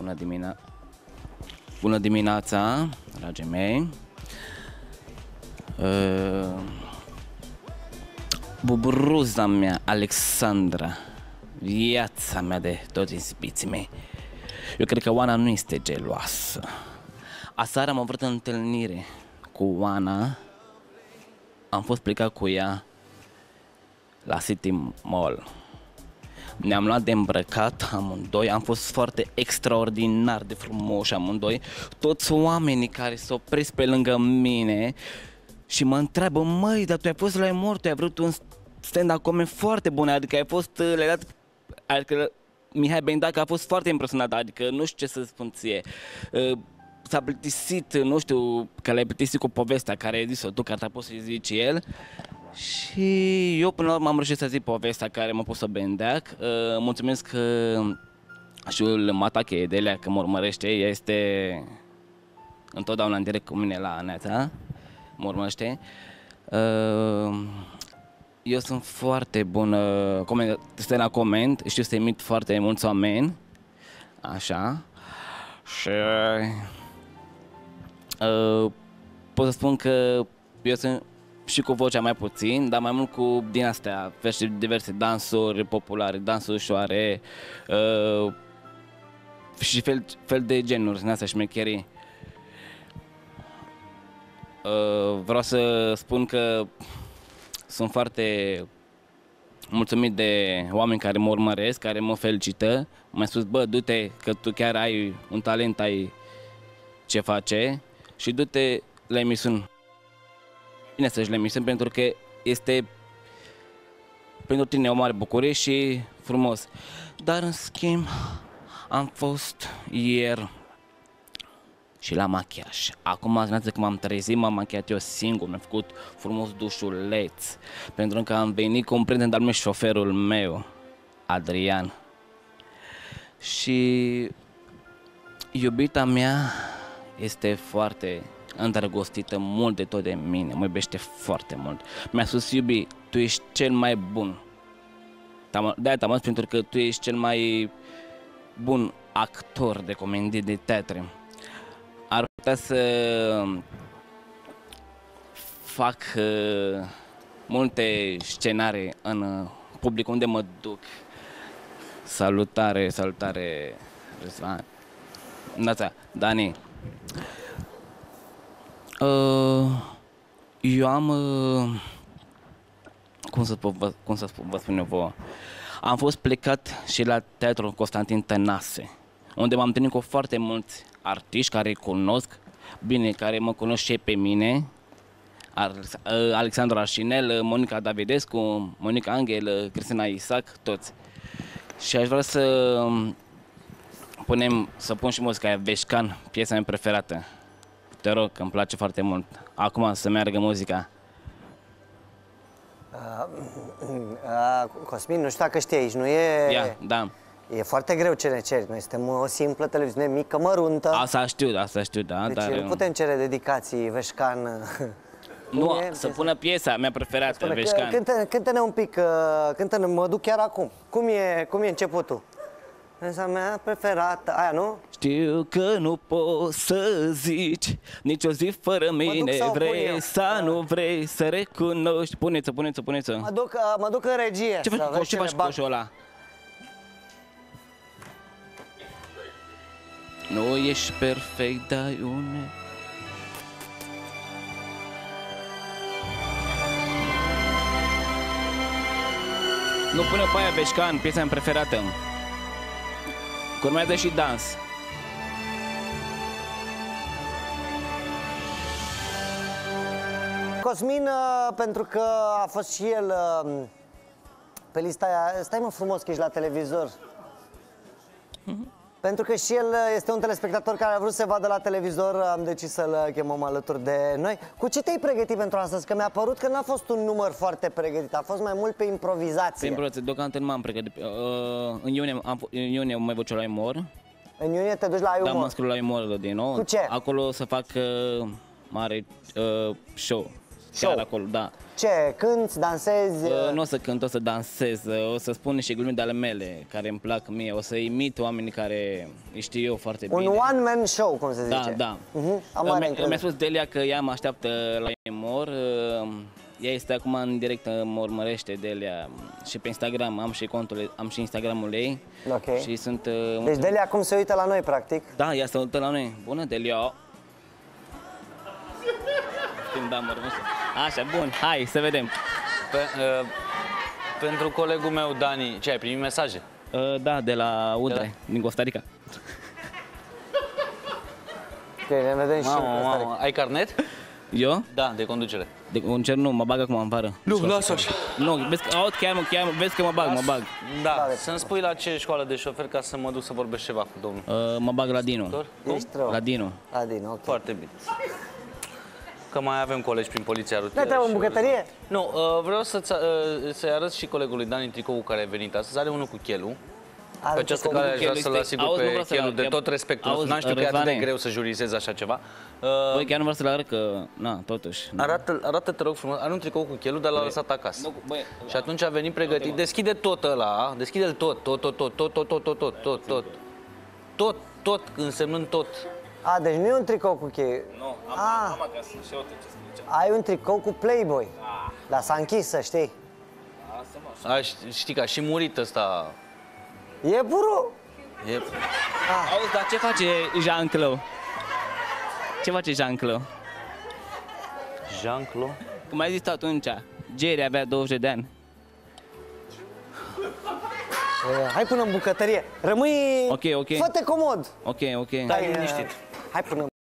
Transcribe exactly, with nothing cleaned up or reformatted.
Bună dimineața! Bună dimineața, dragii mei! Uh, Buburuza mea, Alexandra, viața mea de toți inspiții mei. Eu cred că Oana nu este geloasă. Aseară am avut întâlnire cu Oana. Am fost plecat cu ea la City Mall. Ne-am luat de îmbrăcat amândoi, am fost foarte extraordinar de frumoși amândoi. Toți oamenii care s-au opresc pe lângă mine și mă întreabă: măi, dar tu ai fost la Emor, tu ai vrut un stand-up comedy foarte bun, adică ai fost legat, adică Mihai Bendac a fost foarte impresionat, adică nu știu ce să spun ție. S-a plictisit, nu știu, că l-ai plictisit cu povestea care ai zis-o tu, că ar poți să-i zici el. Și eu până la urmă am reușit să zic povestea care m-a pus să Bendeac. Uh, mulțumesc că și lui Matache Edelia că mă urmărește, ea este întotdeauna în direct cu mine la Neața, mă urmărește. Uh, eu sunt foarte bun, uh, este la coment, știu să imit foarte mulți oameni, așa, și uh, pot să spun că eu sunt și cu vocea mai puțin, dar mai mult cu din astea, diverse dansuri populare, dansuri ușoare uh, și fel, fel de genuri din astea șmecherii. Uh, vreau să spun că sunt foarte mulțumit de oameni care mă urmăresc, care mă felicită. Mi-a spus: bă, du-te că tu chiar ai un talent, ai ce face și du-te la emisiuni. Bine să-și le emisiuni, pentru că este pentru tine o mare bucurie și frumos. Dar în schimb am fost ieri și la machiaj. Acum azi că m-am trezit, m-am machiat eu singur, mi-am făcut frumos dușuleț, pentru că am venit cu un prieten de-al meu, șoferul meu, Adrian. Și iubita mea este foarte îndrăgostită mult de tot de mine, mă iubește foarte mult. Mi-a spus: iubi, tu ești cel mai bun. De-aia te-am zis, pentru că tu ești cel mai bun actor de comedie, de teatre. Ar putea să fac uh, multe scenarii în uh, public unde mă duc. Salutare, salutare, Răzvan. Dața, Dani. Uh, eu am, uh, cum să, vă, cum să vă spun eu vouă, am fost plecat și la Teatrul Constantin Tănase, unde m-am întâlnit cu foarte mulți artiști care îi cunosc bine, care mă cunosc și pe mine: Alexandru Arșinel, Monica Davidescu, Monica Angel, Cristina Isaac, toți. Și aș vrea să punem, să pun și muzica aia, Veșcan, piesa mea preferată. Te rog, că îmi place foarte mult. Acum să meargă muzica. Uh, uh, Cosmin, nu știu dacă știi, aici nu e... Ia, da. E foarte greu ce ne ceri. Noi suntem o simplă televiziune mică, măruntă. Asta știu, asta știu, da. Deci dar nu putem cere dedicații, Veșcan. Nu, e, să pună piesa mea preferată, spune, Veșcan. Cântă-ne cântă un pic, uh, cântă-ne, mă duc chiar acum. Cum e, cum e începutul? Piesa mea preferată, aia, nu? Știu că nu poți să zici nici o zi fără mine, vrei sau nu vrei să recunoști. Puneți-o, puneți-o, puneți-o. Mă duc, mă duc în regie. Ce faci, ce faci cu coșul ăla? Nu ești perfect, dar une. Nu pune pe aia, Veșcan, piesa mea preferată. Urmează și dans. Cosmin, pentru că a fost și el pe lista aia, stai mă frumos că ești la televizor. Mm-hmm. Pentru că și el este un telespectator care a vrut să vadă la televizor, am decis să-l chemăm alături de noi. Cu ce te-ai pregătit pentru astăzi? Că mi-a părut că n-a fost un număr foarte pregătit, a fost mai mult pe improvizație. Pe improvizație, deocamdată nu m-am pregătit. Uh, în iunie, am, în iunie mai văd la Umor. În iunie te duci la Umor? Da, mă scriu la Umor din nou. Cu ce? Acolo să fac uh, mare uh, show. chiar Show. acolo, da. Ce, cânti, dansezi? Uh, nu o să cânt, o să dansez, uh, o să spun niște glume de ale mele care îmi plac mie, o să imit oamenii care îi știu eu foarte Un bine. one-man show, cum se Da, zice. da. Uh-huh. Am Uh, mare mi- încredere. Mi-a spus Delia că ea mă așteaptă la Emor. uh, Ea este acum în direct, uh, mă urmărește Delia și pe Instagram, am și contul, am și Instagramul ei. Ok. Și sunt... uh, Deci Delia acum se uită la noi, practic. Da, ea se uită la noi. Bună, Delia! Când da, mă urmărește. Așa, bun, hai să vedem. Pe, uh, pentru colegul meu, Dani, ce ai primit mesaje? Uh, da, de la Udre, din Costa Rica. Ok, ne vedem și Mamă, în Costa Rica. mamă, ai carnet? Eu? Da, de conducere. De concert nu, mă bag acum în vară. Nu, lasă așa. Nu, vezi că, aud, chiar, mă, chiar, vezi că mă bag, mă bag. Da, să-mi spui la ce școală de șofer ca să mă duc să vorbesc ceva cu domnul. Uh, mă bag la Dinu. Cum? Ești rău. La Dinu. Adin, ok. Foarte bine. Că mai avem colegi prin poliția rutieră. Ne treabă în și- bucătărie? Nu, uh, vreau să-ți, uh, să-i arăt și colegului Dani tricoul care a venit astăzi. Are unul cu chelu. Are Pe această tricou care cu aș vrea chelu să-l este- asigur auzi, nu pe vreau să-l chelu de arăt, tot respectul. auzi, N-am știu că e atât de Răzvane. greu să jurizez așa ceva. Uh, Băi, chiar nu vreau să le arăt că, na, totuși. Arată, arată, te rog frumos, are un tricou cu chelu, dar l-a lăsat acasă. Nu, băi, Și atunci a venit pregătit. Deschide tot ăla, deschide-l tot, tot, tot, tot, tot, tot, tot, tot, tot, tot, tot. Tot, tot, însemnând tot. A, deci nu e un tricou cu cheie. Nu, am, Ah. am acasă și uite ce scrie. Ai un tricou cu Playboy. Ah. Dar s-a închis, să știi. Asta, mă, A, știi că a și murit ăsta. E buru. E... auzi, dar ce face Jean-Claude? Ce face Jean-Claude? Jean-Claude? Cum ai zis tu atunci, Jerry avea douăzeci de ani. E, hai până în bucătărie. Rămâi... Ok, ok. Fă-te comod. Ok, ok. Stai liniștit. Hai până